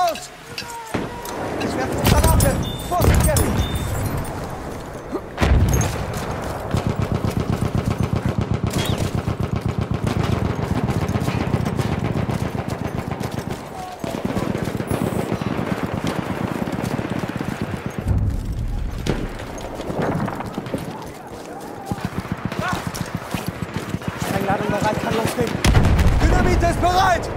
Geradeaus! Ich werfe die Granate! Vorsicht jetzt! Sprengladung bereit, kann losgehen. Dynamit ist bereit!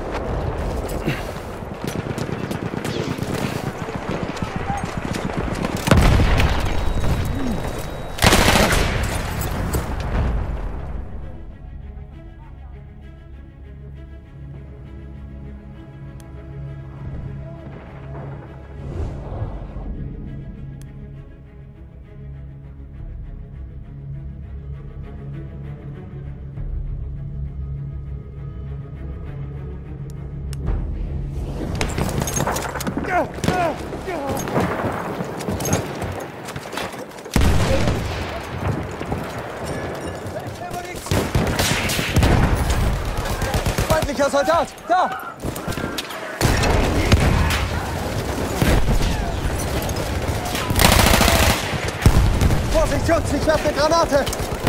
Feindlicher Soldat! Da! Vorsicht, Jungs! Ich werfe eine Granate!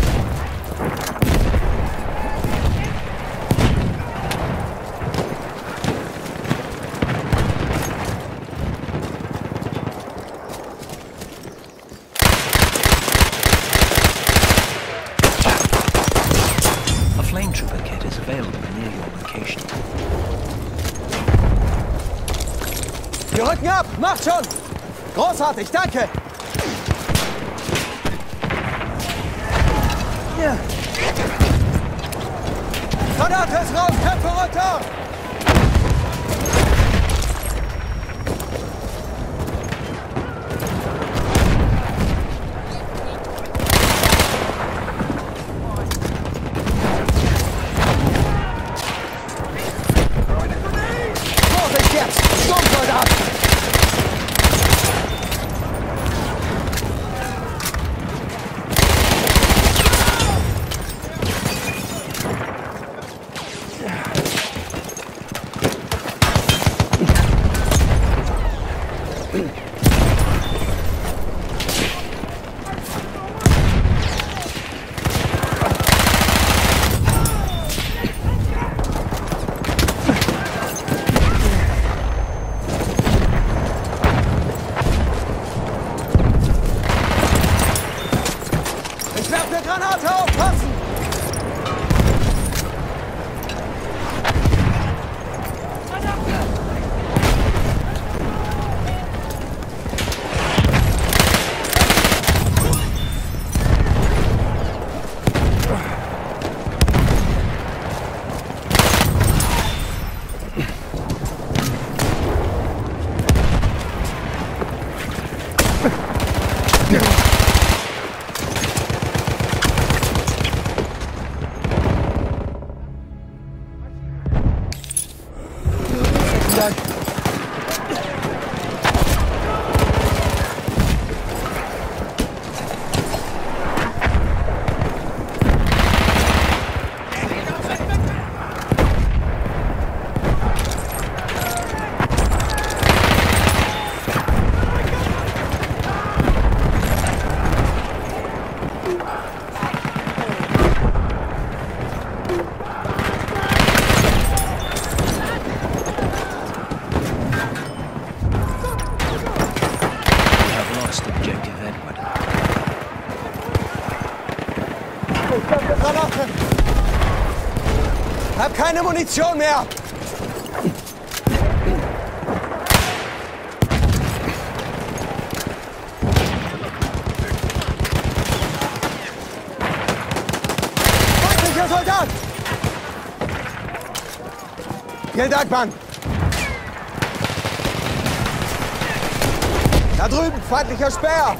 Flame Trooper kit is available near your location. Wir rücken ab! Macht schon! Großartig, danke! Ja. Granate ist raus! Köpfe runter! Sturmsoldat! Ich werfe eine Granate, aufpassen! Dank. Granate! Hab keine Munition mehr! Feindlicher Soldat! Vielen Dank, Mann! Da drüben, feindlicher Speer!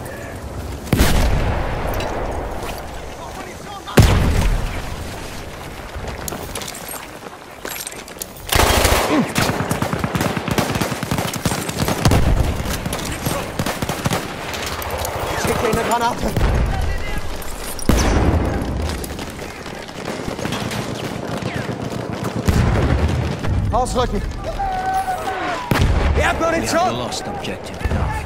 Schick dir eine Granate! Ausrücken! We have Erdmunition! lost objective Duff.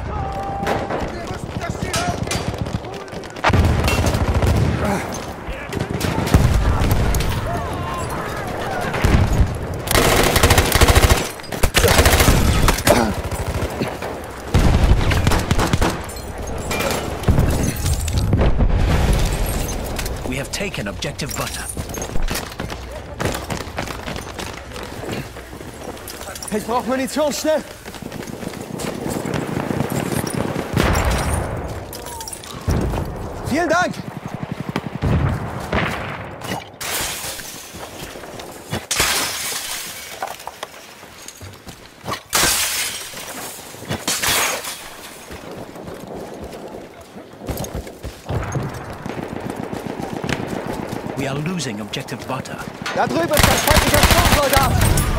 We have taken objective Butter. Ich brauche Munition, schnell! Vielen Dank! We are losing objective Butter. Da drüben ist ein feindlicher Sturmsoldat!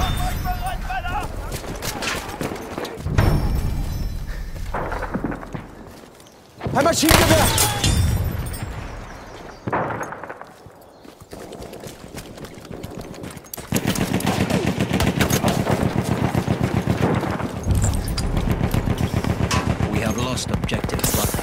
Ein Maschinengewehr! We have lost objective Butter.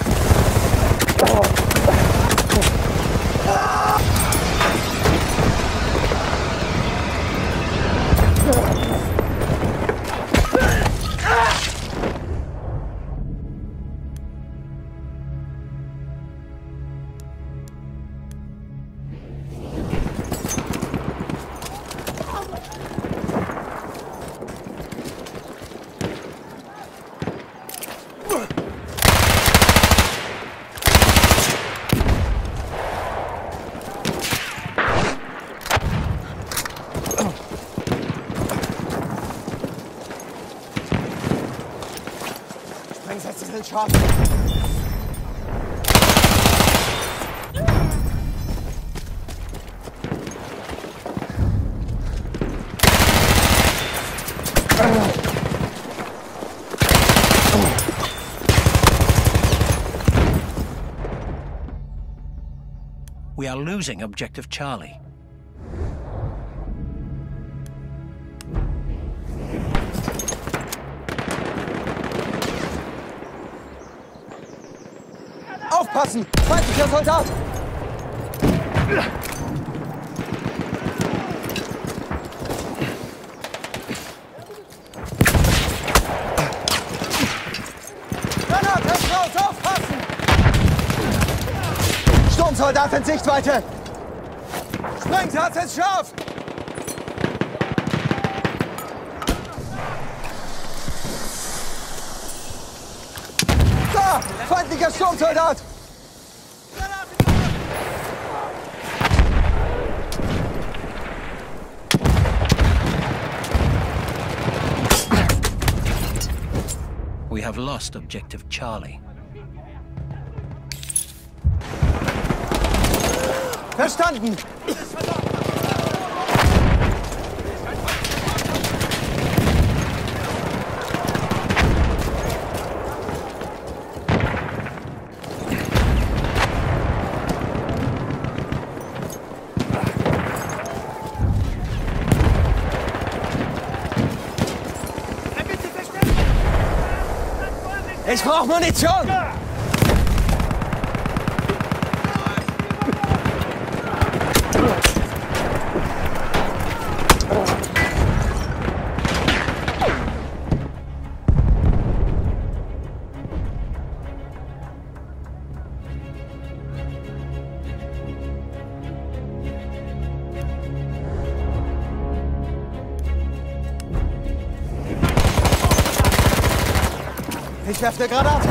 Sprengsätze sind scharf. We are losing objective Charlie. Aufpassen! Feindlicher Soldat! Granate raus! Aufpassen! Sturmsoldat in Sichtweite! Sprengsatz ist scharf! Da! Feindlicher Sturmsoldat! We have lost objective Charlie. Verstanden! Ich brauche Munition! Ich werfe eine Granate!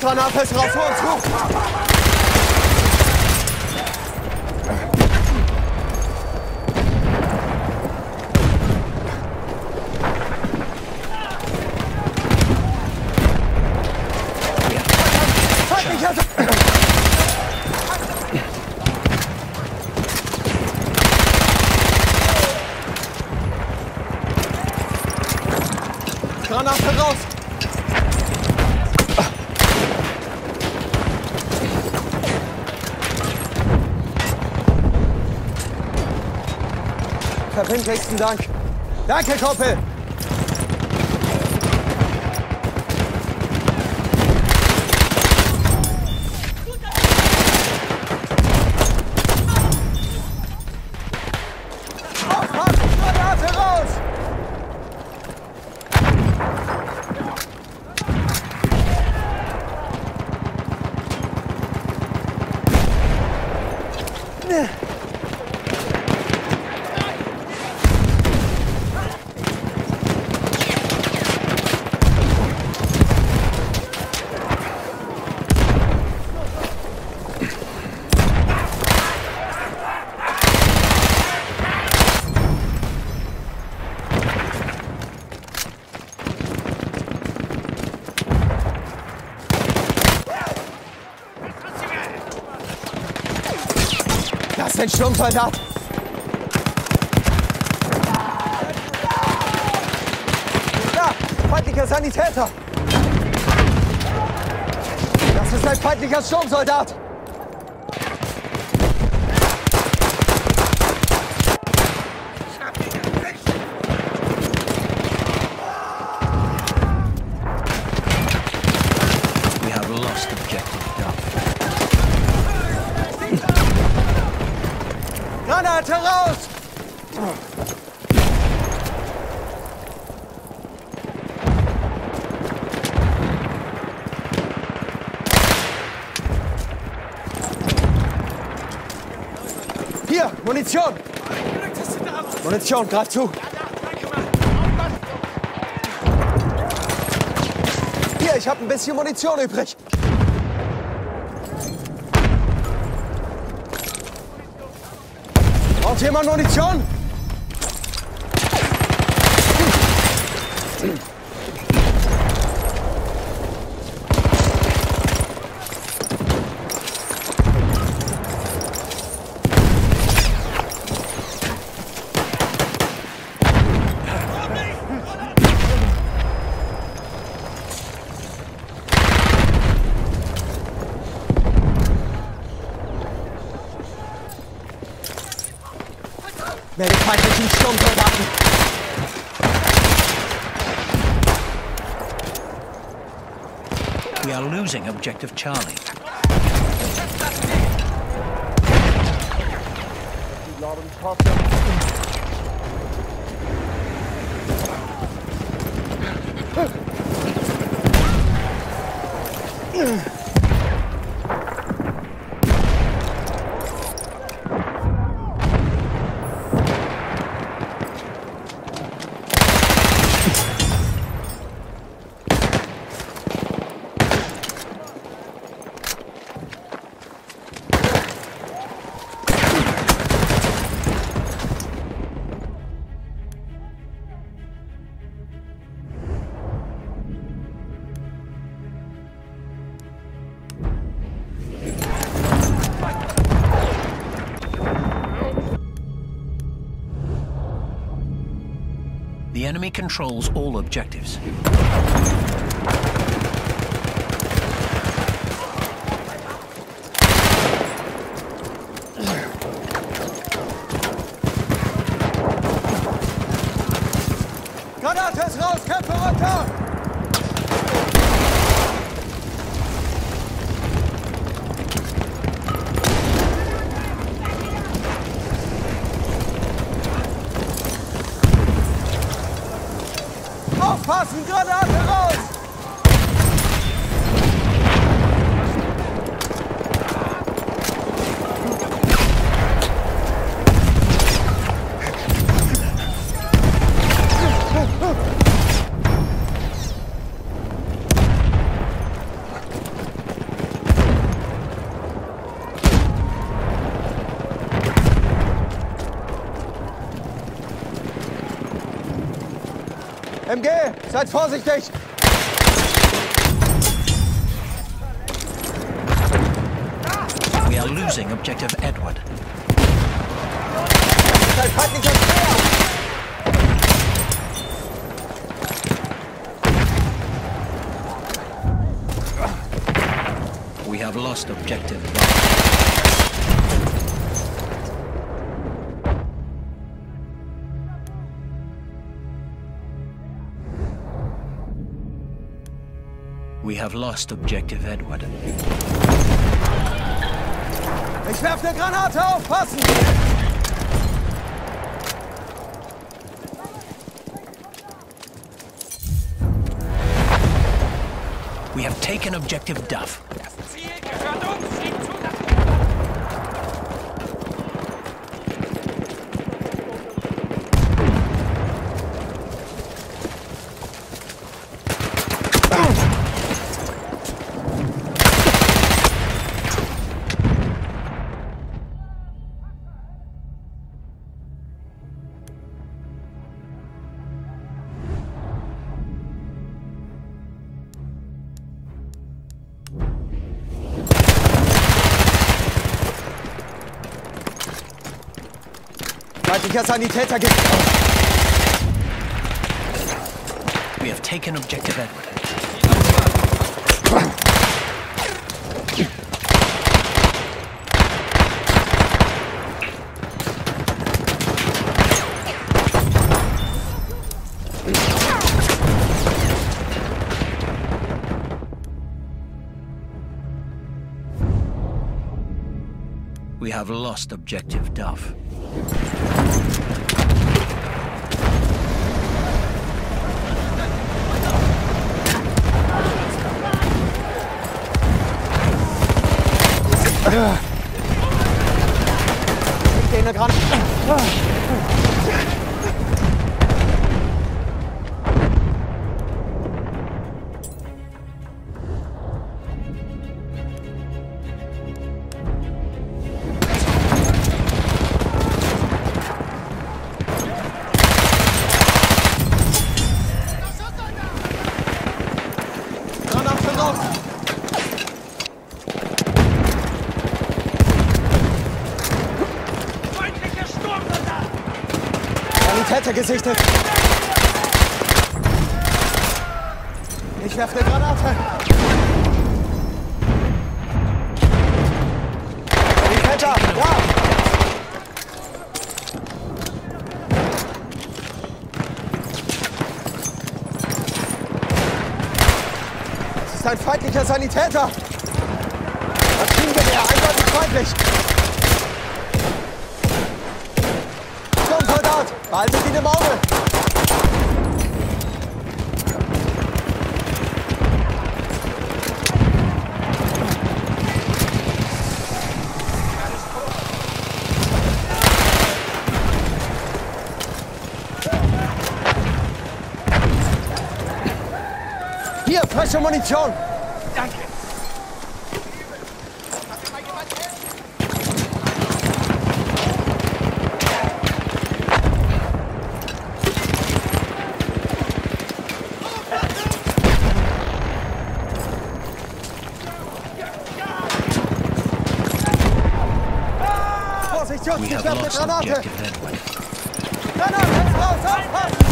Granate ist raus, vor uns zu! Granate raus! Verbindlichsten Dank. Danke, Kumpel! Granate raus! Das ist ein Sturmsoldat! Da! Feindlicher Sanitäter! Das ist ein feindlicher Sturmsoldat! We have lost objective Duff. Granate raus! Hier, Munition! Munition, greif zu! Hier, ich habe ein bisschen Munition übrig. Braucht jemand Munition? Mehr feindlichen Sturmsoldaten! We are losing objective Charlie. The enemy controls all objectives. Granate ist raus, Köpfe runter! Aufpassen, Granate raus! MG, seid vorsichtig! We are losing objective Edward. Ein feindlicher Speer! We have lost objective. We have lost objective Edward. Ich werf eine Granate, aufpassen! We have taken objective Duff. Das Ziel gehört uns! Sieh zu, dass Feindlicher Sanitäter gibt auf. We have taken objective Edward. We have lost objective Duff. Ich gehe ran. Granate raus! Sanitäter gesichtet! Ich werfe eine Granate! Sanitäter! Ja! Das ist ein feindlicher Sanitäter! Maschinengewehr, eindeutig feindlich! Sturmsoldat, behaltet ihn im Auge! Hier, frische Munition! Danke! Vorsicht, Jungs, We ich have werfe eine lost Granate! objective Edward. Granate, jetzt raus, aufpassen!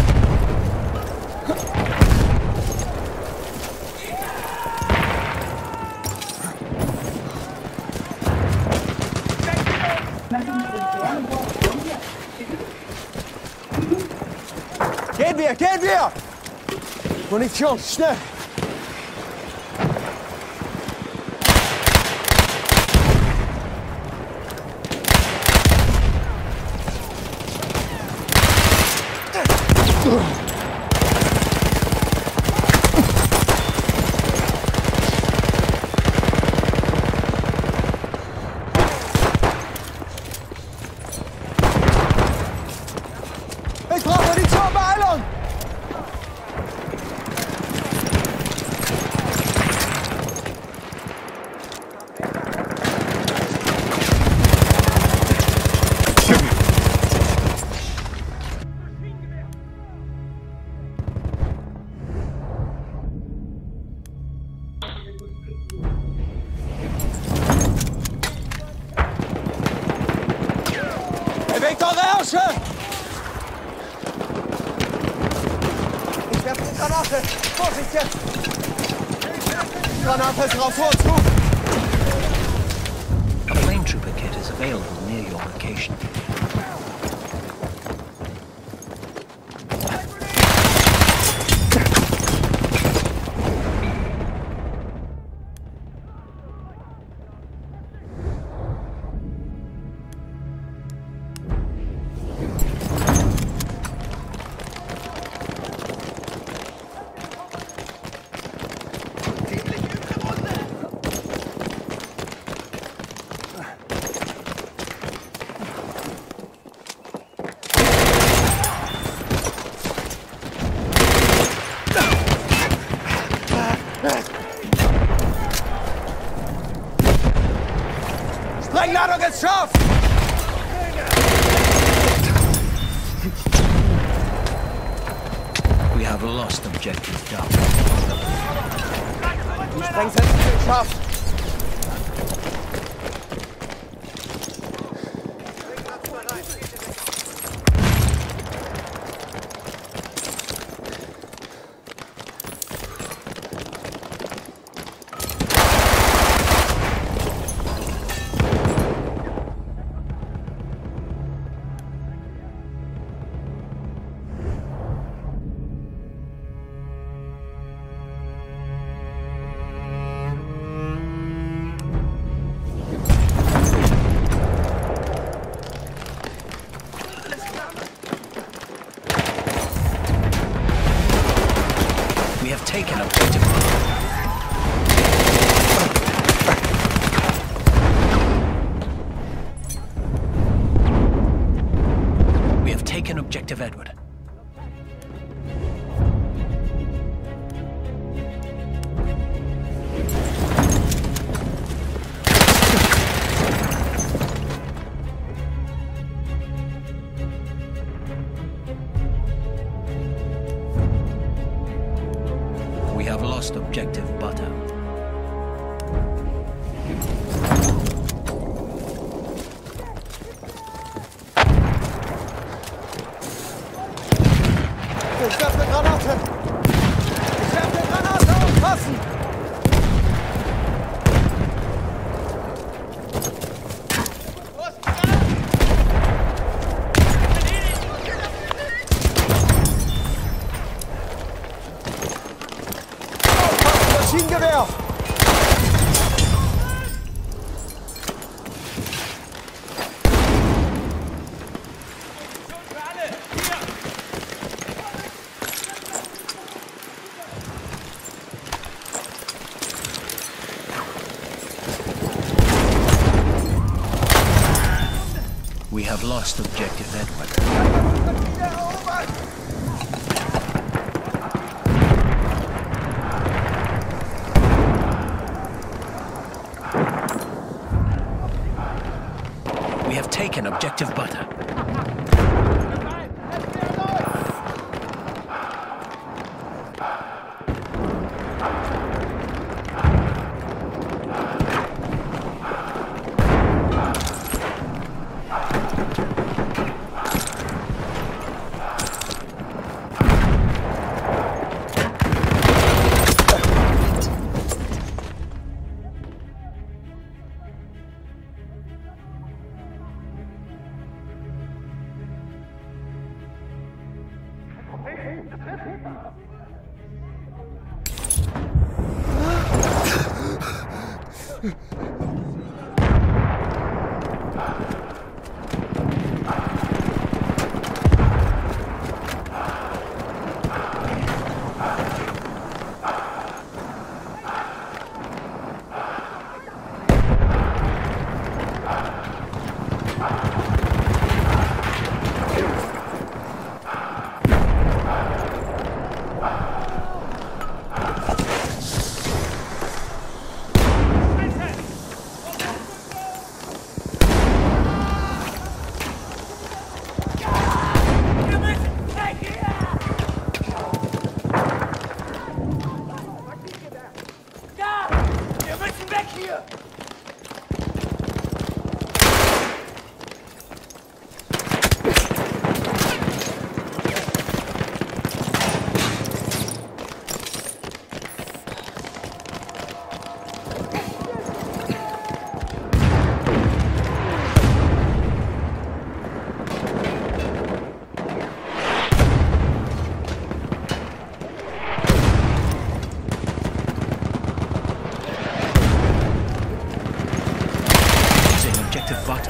Gehen wir! Munition, schnell! Ich brauche Munition, Beeilung! Granate! Vorsicht jetzt! Granate ist raus, vor uns, zu! A flame trooper kit is available near your location. Sprengladung ist scharf! We have lost objective Duff. Die Sprengsätze sind scharf! We have taken objective. We have taken objective Edward. We have lost objective Butter. Ich werfe eine Granate! Ich werfe eine Granate! Aufpassen! Aufpassen, Maschinengewehr! Für alle! Hier! We have lost objective Edward. We have taken objective Butter. objective butter.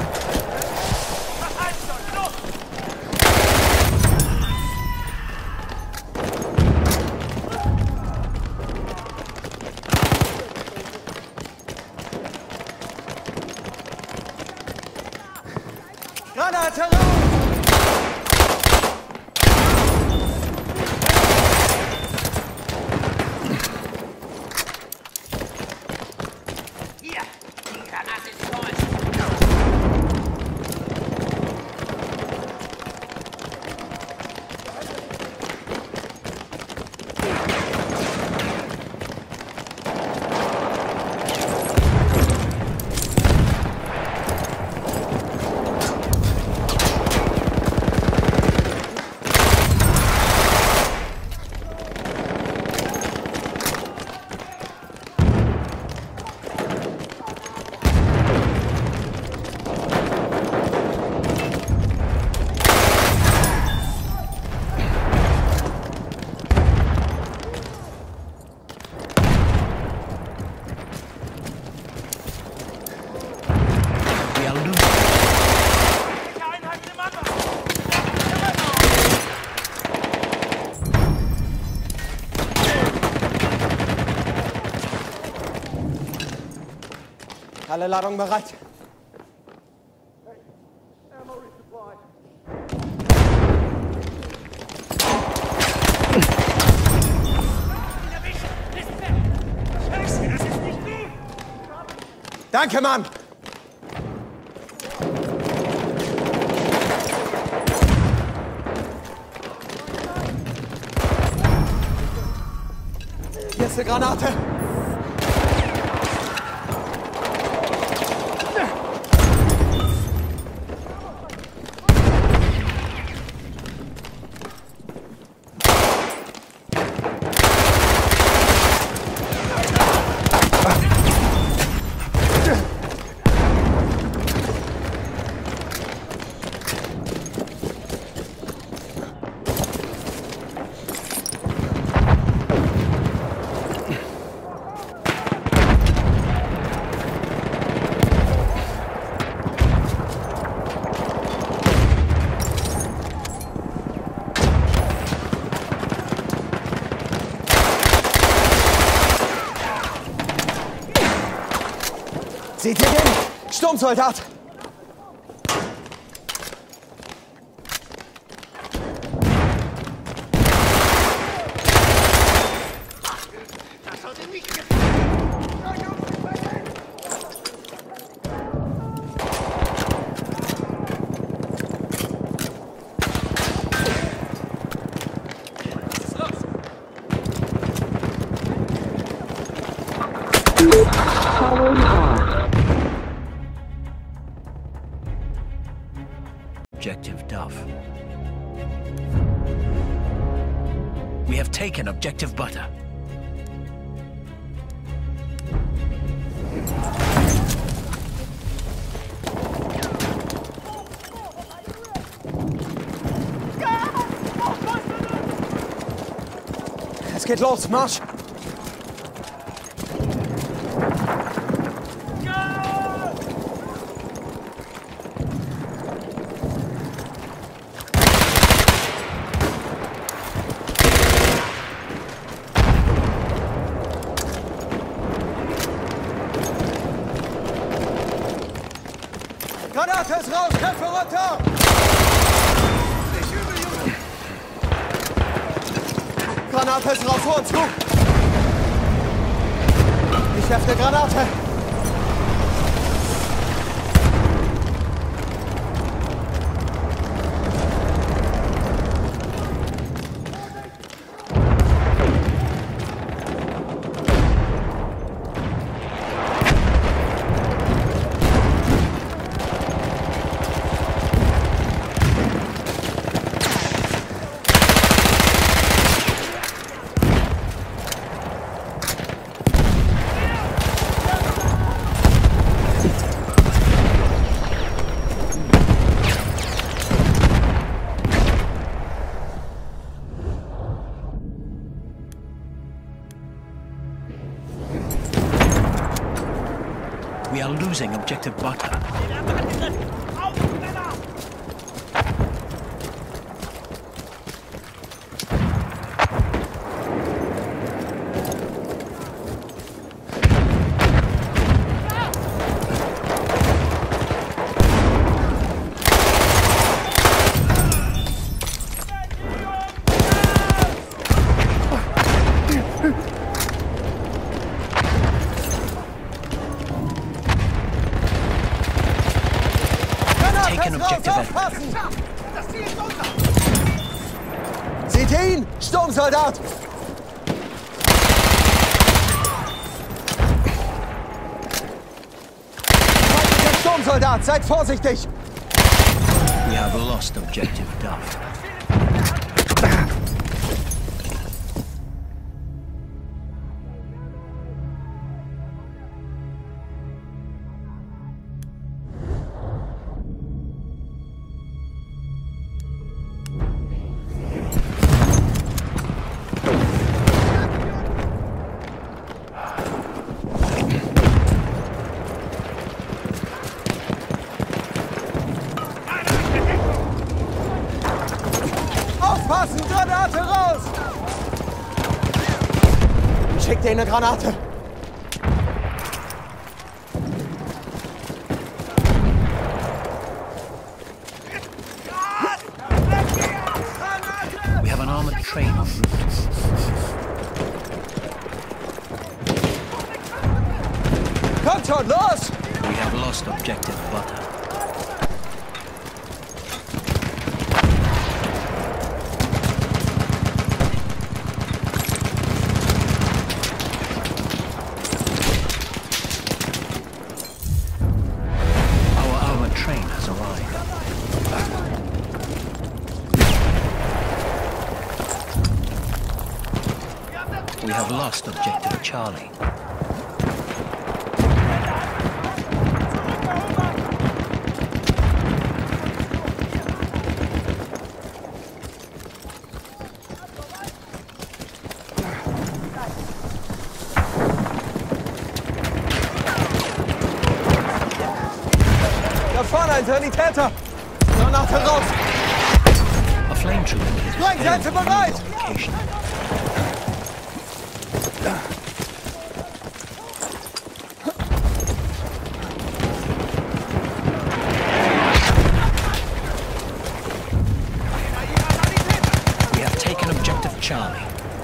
Granate raus! Hier, die Granate ist vor uns. We are losing. Welche Einheit im Anbau? Alle Ladungen bereit. Scheiße, das ist nicht gut! Danke, Mann! Hier ist eine Granate. Seht ihr den? Sturmsoldat! Das sollte nicht... Was ist los? Objective Duff. We have taken objective butter. Es geht los, Marsch! Granate ist raus! Köpfe runter! Granate ist raus! Vor uns! Zu! Ich werfe eine Granate! We are losing objective butter. Auf, Männer! Taken objective Edward. Aufpassen! Das Ziel ist unter! Seht ihr ihn? Sturmsoldat! Feindlicher Sturmsoldat, seid vorsichtig! We have lost objective Duff. Aufpassen! Granate raus! Schick dir eine Granate! We have an armored train en route. Kommt schon, los! We have lost objective butter. Our armored train has arrived. We have lost objective Charlie. Da vorne ein Sanitäter! Granate raus! A flame trooper is Sprengsätze available bereit! on your location. We have taken objective Charlie.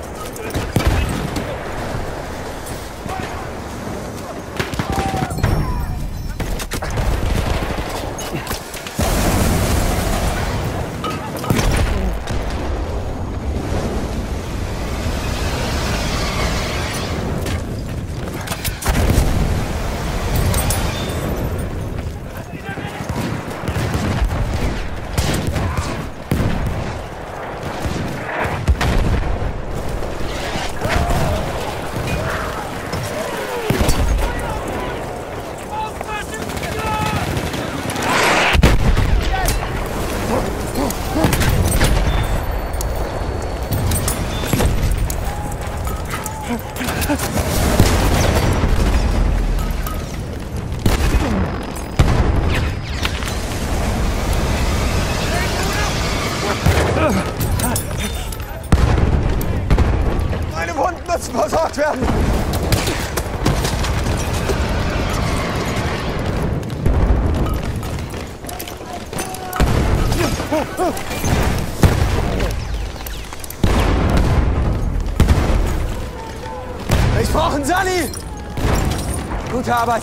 Meine Wunden müssen versorgt werden! Ich brauche einen Sally! Gute Arbeit!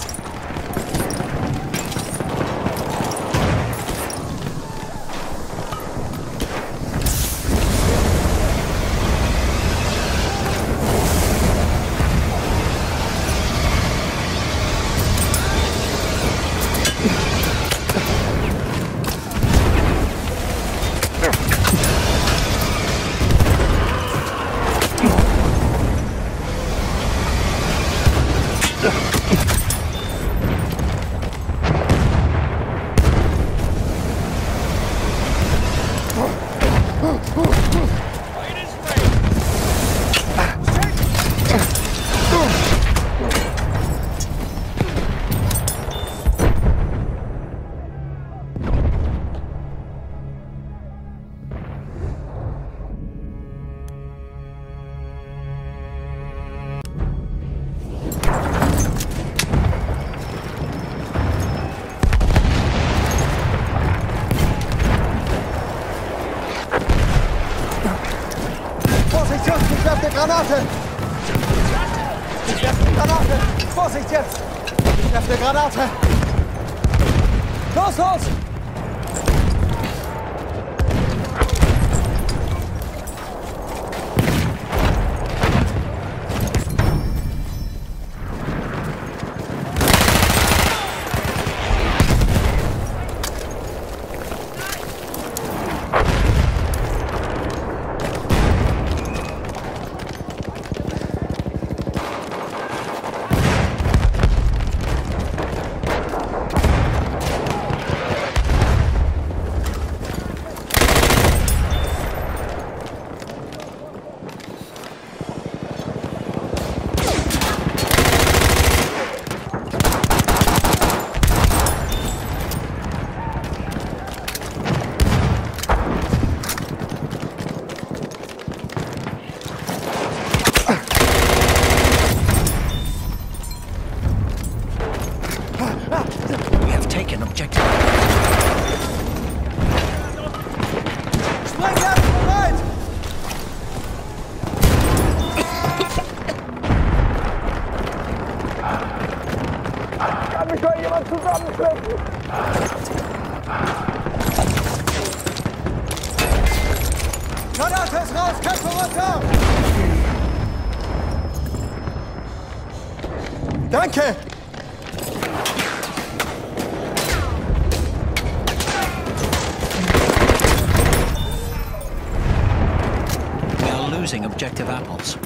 Granate! Ich werfe eine Granate! Vorsicht jetzt! Ich werfe eine Granate! Los, los! We have taken objective. Sprengladung bereit! Kann mich mal jemand zusammenschleppen? Granate ist raus! Köpfe runter! Danke! We are losing objective apples.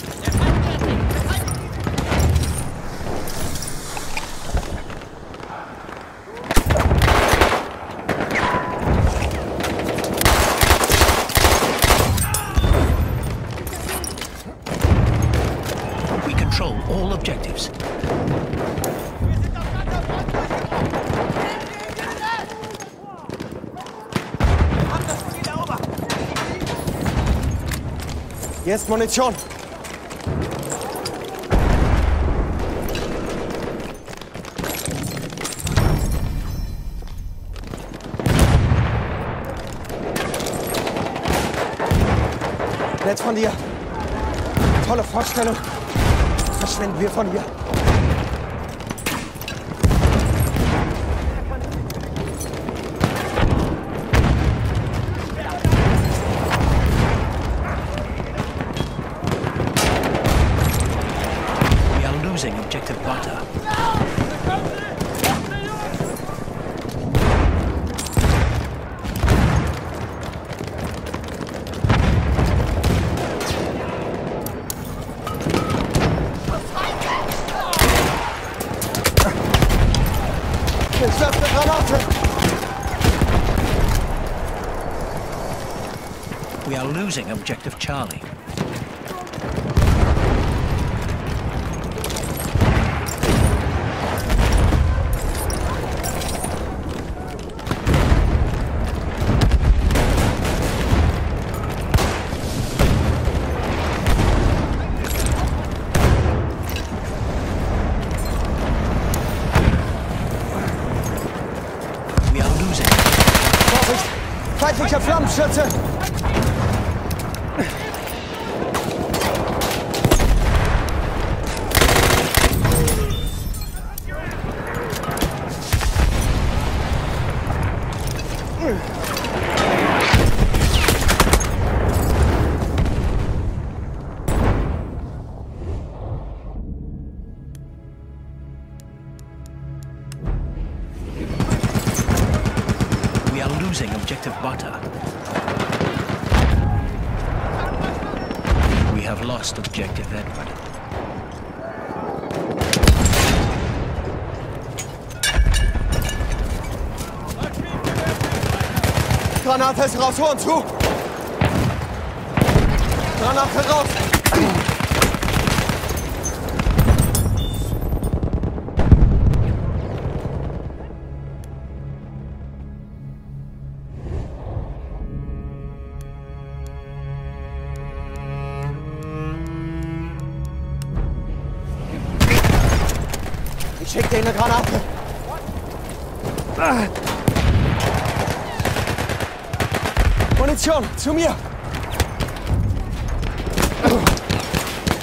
We control all objectives. Jetzt Munition! Nett von dir. Tolle Vorstellung. Verschwinden wir von hier. We are losing objective butter. Ich werfe eine Granate! We are losing objective Charlie. We are losing. Vorsicht! Feindlicher Flammenschütze! We are losing objective butter. We have lost objective Edward. Granate ist raus, Horn zu! Granate raus! Ich schick dir eine Granate! Munition, zu mir!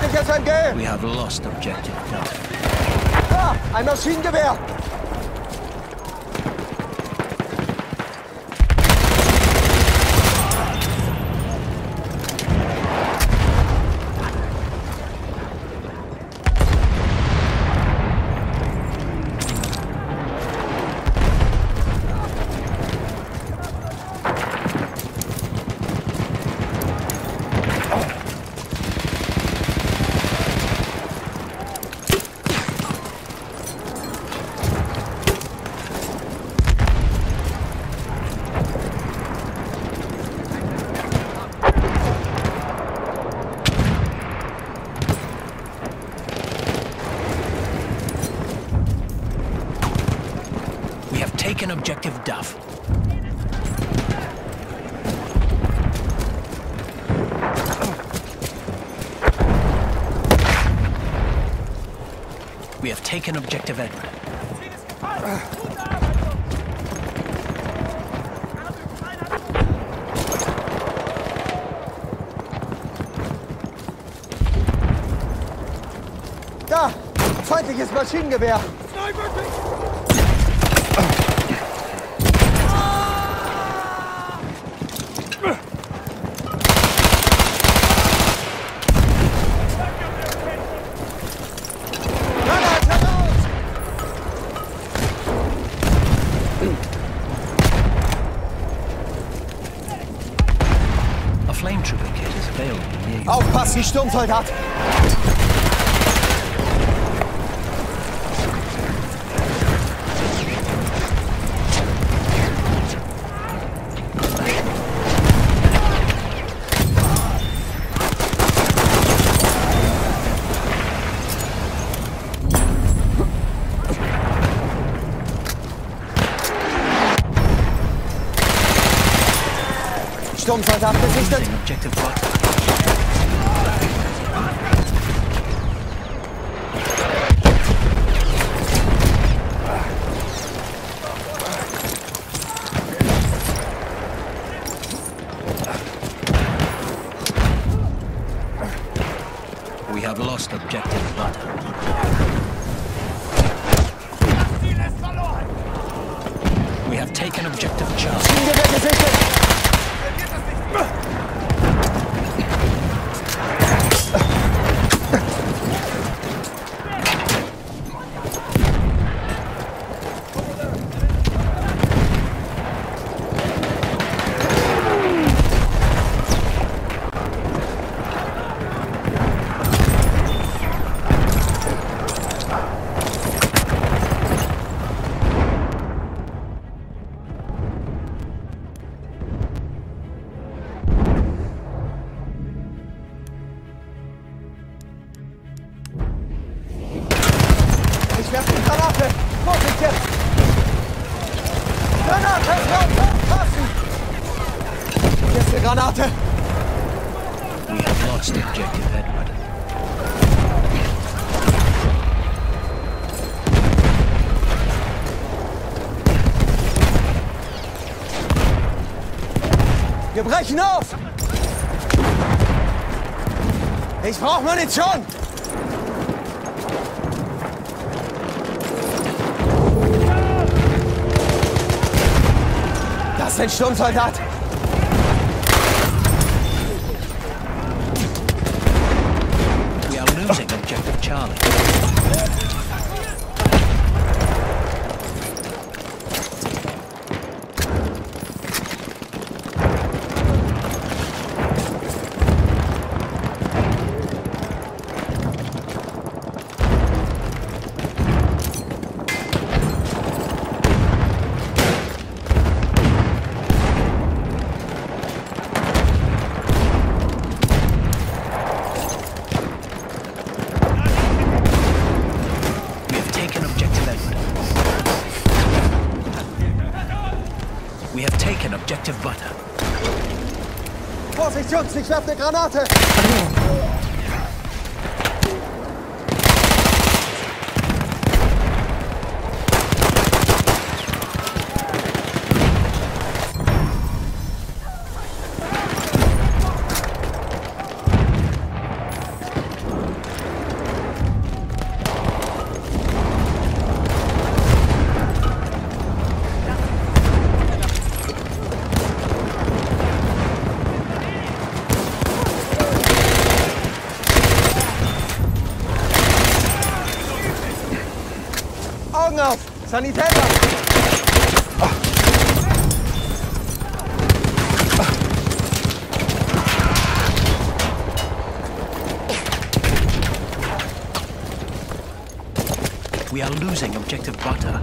Feindliches MG! We have lost objective Duff. Da! Ein Maschinengewehr! Taken objective Duff. We have taken objective Edward. Da! Feindliches Maschinengewehr! A flame trooper kit is available near you. Aufpassen, Sturmsoldat! Sturmsoldat gesichtet! Objective Butter. We have lost objective Butter. We have taken objective Charlie. Maschinengewehr gesichtet! Ich werfe die Granate! Vorsicht jetzt! Granate! Passen! Jetzt eine Granate! We have lost objective Edward. Wir brechen auf! Ich brauche Munition! Das ist ein Sturmsoldat! We are losing objective Charlie. We have taken objective Butter. Vorsicht, Jungs, ich werfe eine Granate! Augen auf! Sanitäter! We are losing objective butter.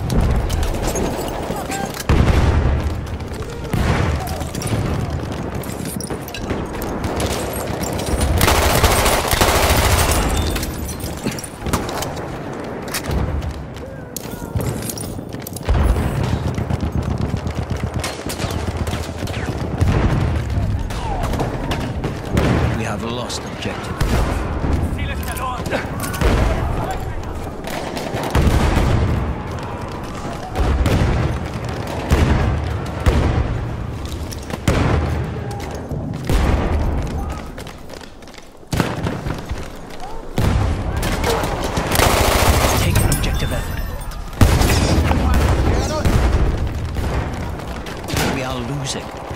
We have lost objective. Ziel ist verloren. Take an objective effort. We are losing.